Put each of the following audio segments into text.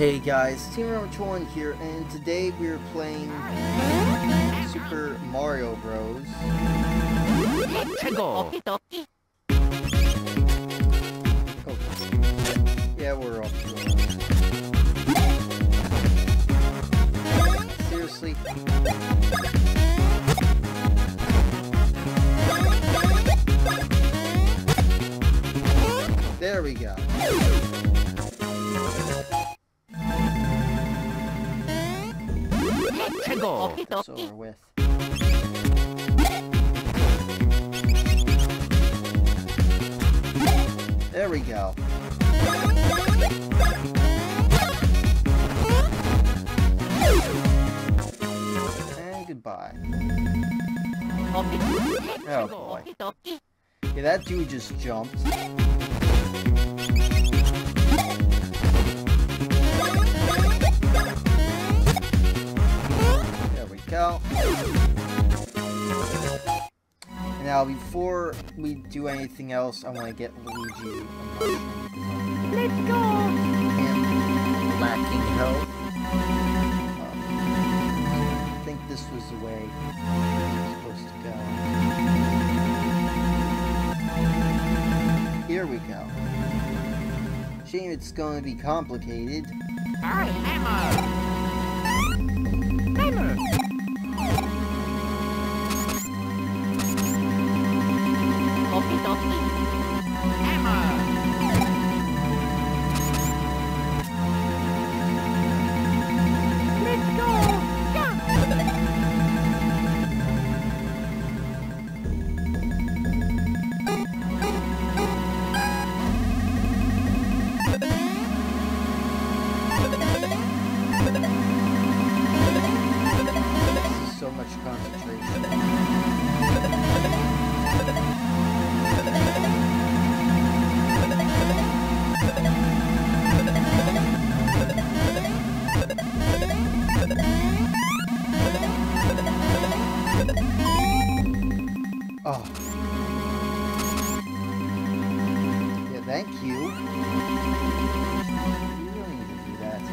Hey guys, Team Number 1 here, and today we're playing Super Mario Bros. Oh. Yeah, we're off to seriously? There we go. It's over with. There we go. And goodbye. Oh boy. Yeah, that dude just jumped. Go. And now, before we do anything else, I want to get Luigi. Let's go! And lacking health. I think this was the way it's supposed to go. Here we go. Shame it's going to be complicated. Alright, hammer! Hammer! Okie dokie. Hammer! Let's go! This is so much concentration. Oh. Yeah, thank you. You really need to do that.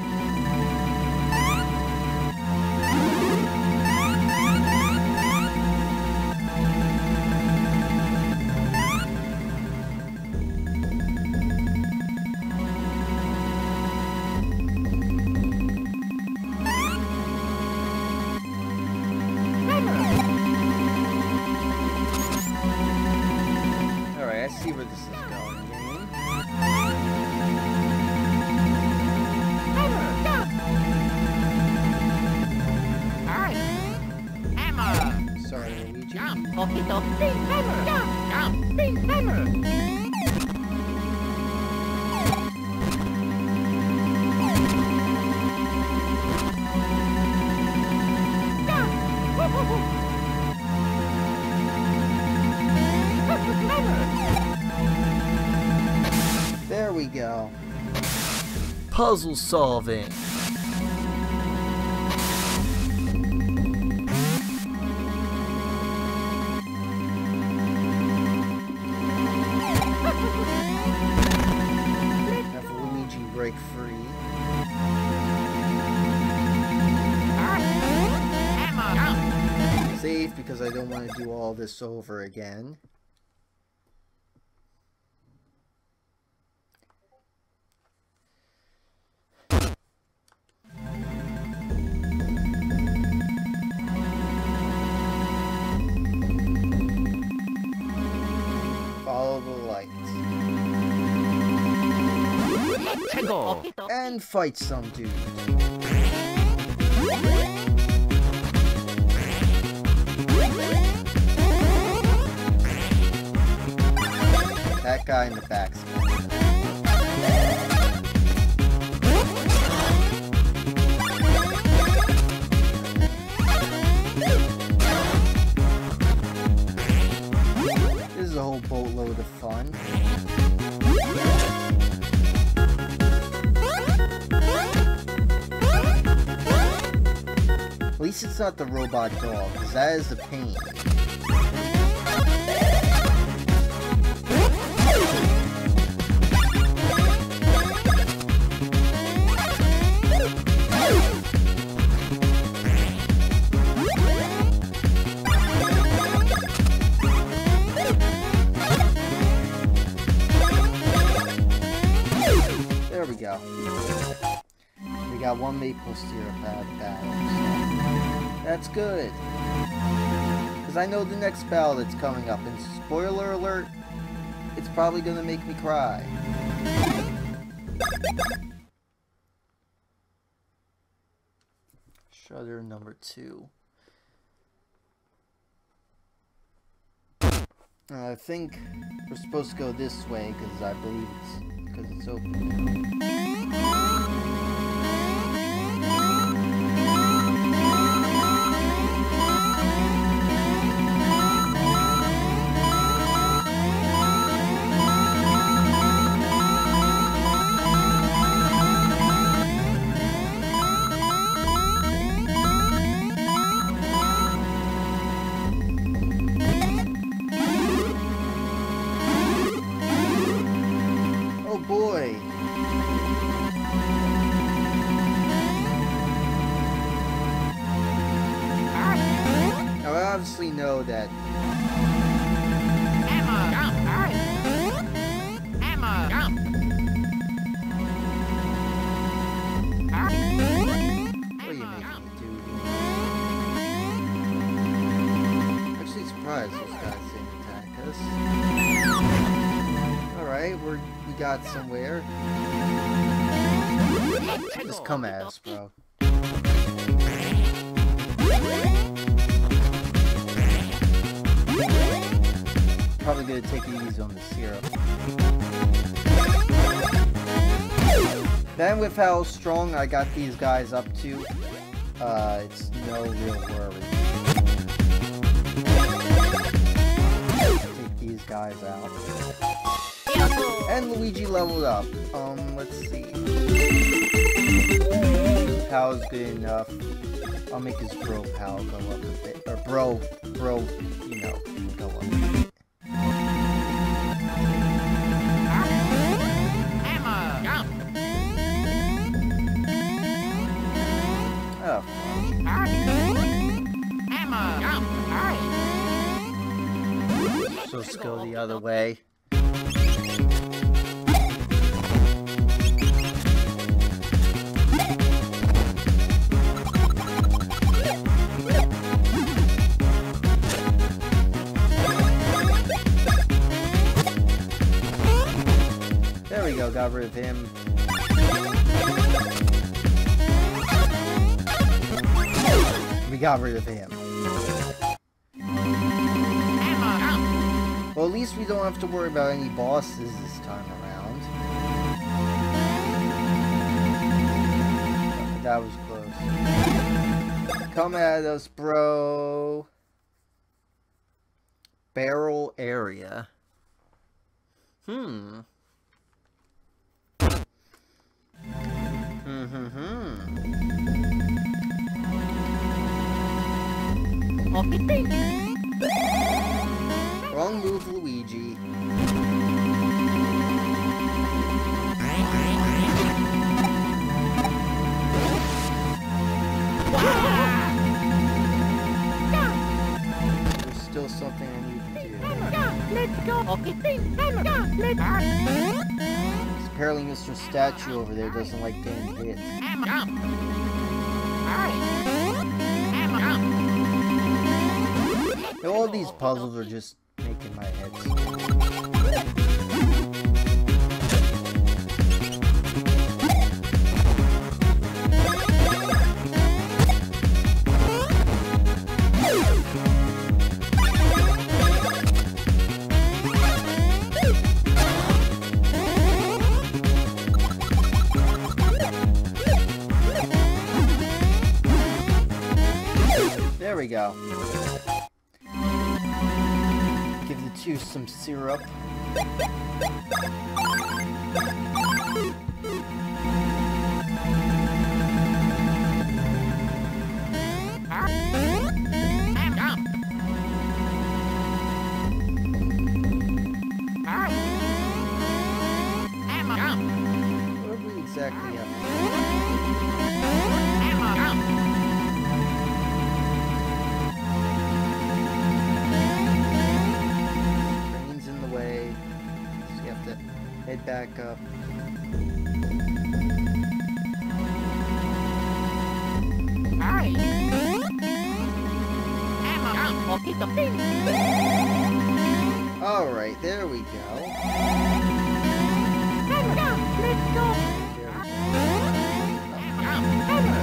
See where this is going, game. Hammer! Jump! Alright. Hammer! Sorry, Luigi. Jump! Okie dokie. Hammer! Jump! Jump! Hammer! There we go. Puzzle solving. Have Luigi break free. Save because I don't want to do all this over again. Follow the light. And fight some dude. That guy in the back. This is a whole boatload of fun. At least it's not the robot dog, because that is the pain. We got 1 maple syrup out of battle. So that's good. Because I know the next battle that's coming up. And spoiler alert, it's probably going to make me cry. Shudder number 2. I think we're supposed to go this way because I believe it's open now. Boy. Now I obviously know that what are you making me do? Actually surprised those guys didn't attack us. Alright, we got somewhere. Just come at us, bro. Probably gonna take it easy on the syrup. Then with how strong I got these guys up to, it's no real worry. Take these guys out. And Luigi leveled up. Let's see. Pow's good enough. I'll make his bro Pow go up a bit. Or bro, you know, go up a bit. Oh, so let's go the other way. There we go, got rid of him. We got rid of him. Well, at least we don't have to worry about any bosses this time around. That was close. Come at us, bro. Barrel area. Wrong move, Luigi. There's still something I need to do. Let's go. Apparently Mr. Statue over there doesn't like getting hit. All these puzzles are just making my head spin. There we go. Give the two some syrup. What do we exactly have? Head back up. Okay, the pink. Alright, there we go. Hammer, down. Let's go. There we Hammer.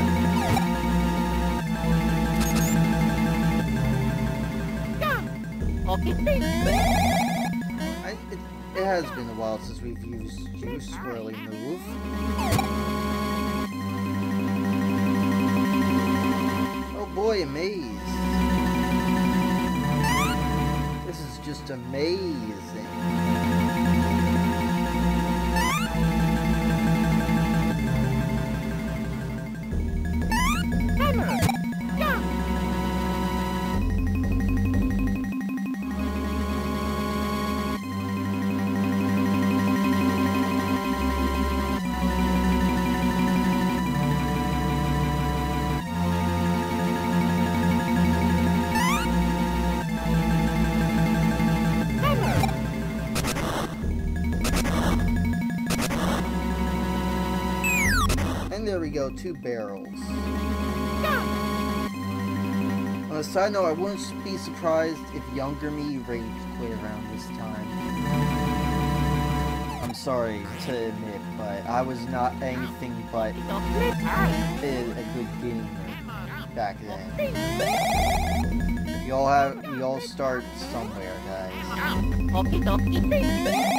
Down. Okay, pink. It has been a while since we've used Juice Swirly move. Oh boy, a maze. This is just amazing. Hammer. Down. And there we go, 2 barrels. Down. On a side note, I wouldn't be surprised if younger me rage quit around this time. I'm sorry to admit, but I was not anything but a good gamer back then. We all start somewhere, guys. Okay, dokie, pink.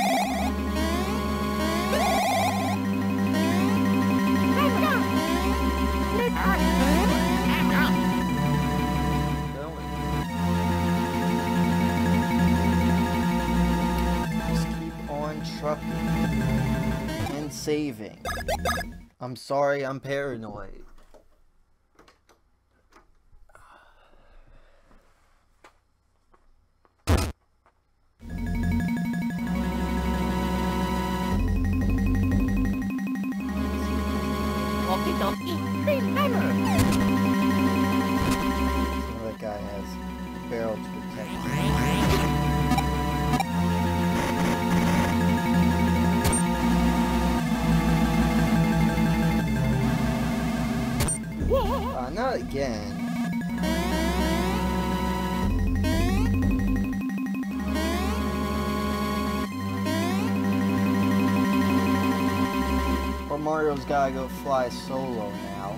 Hammer, down. Let's Just keep on trucking and saving. I'm sorry, I'm paranoid. Okay, dokie, pink. Hammer. So that guy has a barrel to protect him. Whoa. Not again. Or Mario's gotta go fly solo now.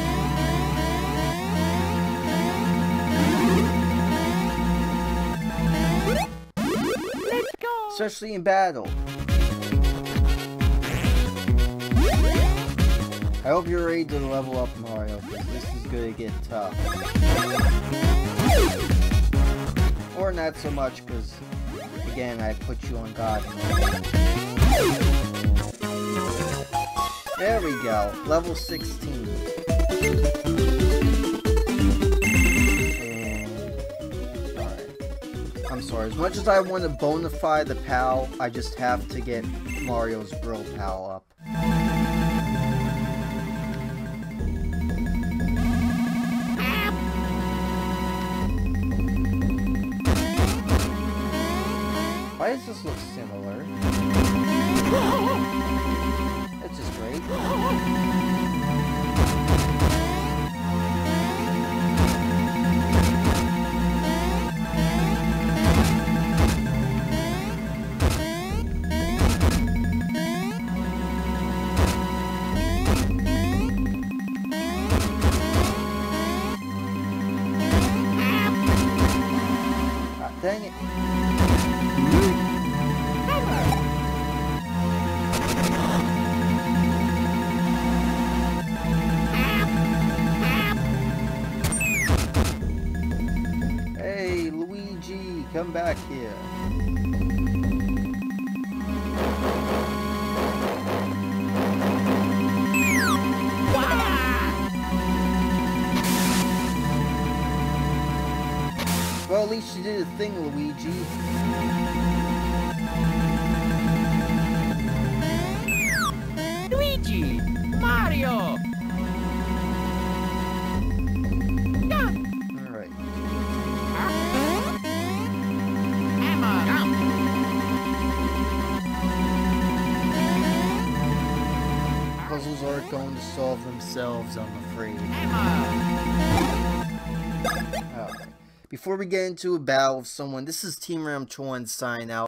Let's go. Especially in battle. I hope you're ready to level up, Mario, because this is gonna get tough. Or not so much, because, again, I put you on God mode. There we go, level 16. Alright. I'm sorry, as much as I want to bonafide the PAL, I just have to get Mario's Bro PAL up. Why does this look similar? That's just great. Ah, dang it. Hey, Luigi, come back here. Well, at least you did a thing, Luigi. Luigi! Mario! Alright. Puzzles aren't going to solve themselves, I'm afraid. Alright. before we get into a battle with someone, this is Team Ram Chuan sign out.